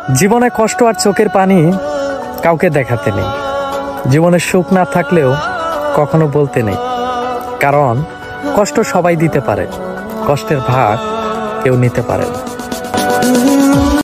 জীবনে কষ্ট আর চোখের পানি কাউকে দেখাতে নেই। জীবনে সুখ না থাকলেও কখনো বলতে নেই, কারণ কষ্ট সবাই দিতে পারে, কষ্টের ভাগ কেউ নিতে পারে না।